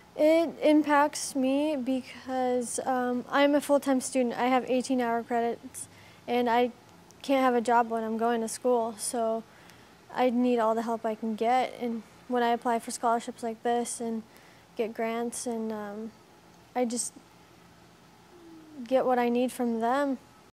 It impacts me because I'm a full-time student. I have 18-hour credits, and I can't have a job when I'm going to school. So I need all the help I can get. And when I apply for scholarships like this and get grants, and I just get what I need from them.